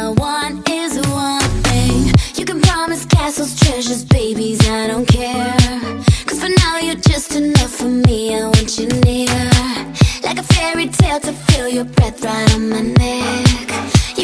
I want is one thing. You can promise castles, treasures, babies, I don't care. Cause for now you're just enough for me, I want you near. Like a fairy tale to feel your breath right on my neck.